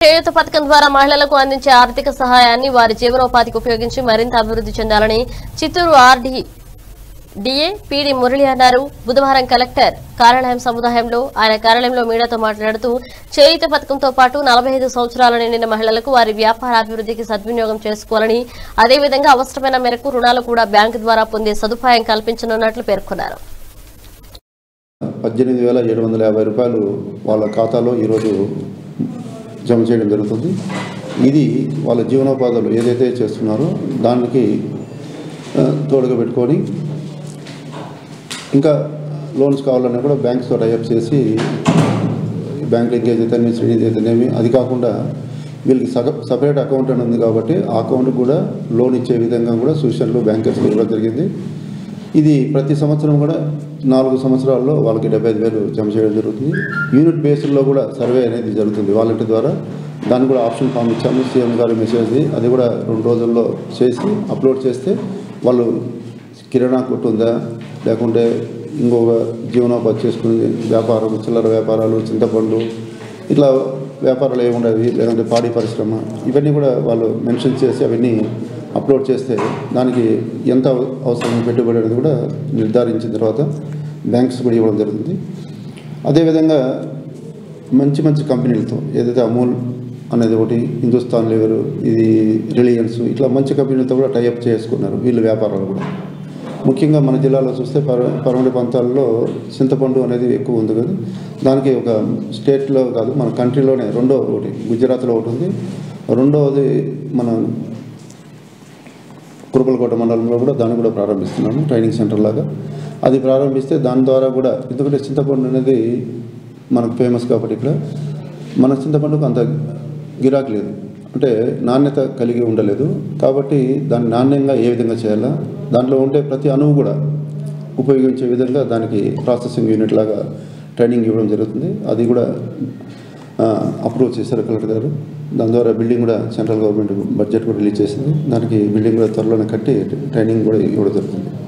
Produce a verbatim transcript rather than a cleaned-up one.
చేయూత పథకం ద్వారా మహిళలకు అందించే ఆర్థిక సహాయాన్ని వారి జీవనోపాధికి ఉపయోగించి మరింత అభివృద్ధి చెందాలని Chittoor RD DA PD Murali అన్నారు. బుధవారం కలెక్టర్ కార్యాలయం సముదాయంలో ఆయన కార్యాలయంలో మీడియాతో మాట్లాడుతూ చేయూత పథకంతో పాటు నలభై ఐదు సంవత్సరాల నిండిన మహిళలకు వారి వ్యాపార అభివృద్ధికి సద్వినియోగం చేసుకోవాలని, అదేవిధంగా అవసరమైన మేరకు రుణాలు కూడా బ్యాంకు ద్వారా పొందే సదుపాయం కల్పించనున్నట్లు పేర్కొన్నారు. పద్దెనిమిది వేల ఏడు వందల యాభై రూపాయలు వాళ్ళ ఖాతాలో ఈరోజు జమ చేయడం జరుగుతుంది. ఇది వాళ్ళ జీవనోపాధులు ఏదైతే చేస్తున్నారో దానికి తోడుగా పెట్టుకొని ఇంకా లోన్స్ కావాలన్నా కూడా బ్యాంక్స్తో టైఅప్ చేసి బ్యాంక్ లింకేజ్ అయితేనేమి శ్రేణి అయితేనేమి అది కాకుండా వీళ్ళకి సగ సపరేట్ అకౌంట్ అని ఉంది కాబట్టి ఆ అకౌంట్ కూడా లోన్ ఇచ్చే విధంగా కూడా సూచనలు బ్యాంకర్స్లో కూడా జరిగింది. ఇది ప్రతి సంవత్సరం కూడా నాలుగు సంవత్సరాల్లో వాళ్ళకి డెబ్బై ఐదు వేలు జమ చేయడం జరుగుతుంది. యూనిట్ బేస్లో కూడా సర్వే అనేది జరుగుతుంది వాలంటీర్ ద్వారా. దాన్ని కూడా ఆప్షన్ ఫామ్ ఇచ్చాము సీఎం గారు మెసేజ్, అది కూడా రెండు రోజుల్లో చేసి అప్లోడ్ చేస్తే వాళ్ళు కిరాణా కొట్టు ఉందా లేకుంటే ఇంకొక జీవనోపాధి చేసుకుని వ్యాపారం చిల్లర వ్యాపారాలు చింతపండు ఇట్లా వ్యాపారాలు ఏముండవి లేదంటే పాడి పరిశ్రమ ఇవన్నీ కూడా వాళ్ళు మెన్షన్ చేసి అవన్నీ అప్లోడ్ చేస్తే దానికి ఎంత అవసరం పెట్టుబడి అనేది కూడా నిర్ధారించిన తర్వాత బ్యాంక్స్ కూడా ఇవ్వడం జరుగుతుంది. అదేవిధంగా మంచి మంచి కంపెనీలతో ఏదైతే అమూల్ అనేది ఒకటి, హిందుస్థాన్ లివర్, ఇది రిలయన్స్, ఇట్లా మంచి కంపెనీలతో కూడా టైఅప్ చేసుకున్నారు వీళ్ళు వ్యాపారాలు కూడా. ముఖ్యంగా మన జిల్లాలో చూస్తే పర పరమడి ప్రాంతాల్లో చింతపండు అనేది ఎక్కువ ఉంది కదా, దానికి ఒక స్టేట్లో కాదు మన కంట్రీలోనే రెండో ఒకటి గుజరాత్లో ఒకటి ఉంది, రెండవది మన కురుపలకోట మండలంలో కూడా దాన్ని కూడా ప్రారంభిస్తున్నాము ట్రైనింగ్ సెంటర్ లాగా. అది ప్రారంభిస్తే దాని ద్వారా కూడా ఎందుకంటే చింతపండు అనేది మనకు ఫేమస్ కాబట్టి ఇక్కడ మన చింతపండుకు అంత గిరాకీ లేదు, అంటే నాణ్యత కలిగి ఉండలేదు కాబట్టి దాన్ని నాణ్యంగా ఏ విధంగా చేయాలా, దాంట్లో ఉండే ప్రతి అణువు కూడా ఉపయోగించే విధంగా దానికి ప్రాసెసింగ్ యూనిట్ లాగా ట్రైనింగ్ ఇవ్వడం జరుగుతుంది. అది కూడా అప్రూవ్ చేశారు కలెక్టర్ గారు. దాని ద్వారా బిల్డింగ్ కూడా సెంట్రల్ గవర్నమెంట్ బడ్జెట్ కూడా రిలీజ్ చేసింది. దానికి బిల్డింగ్ కూడా త్వరలోనే కట్టి ట్రైనింగ్ కూడా ఇవ్వడం జరుగుతుంది.